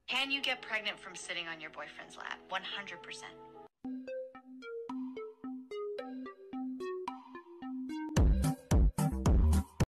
Can you get pregnant from sitting on your boyfriend's lap? 100%.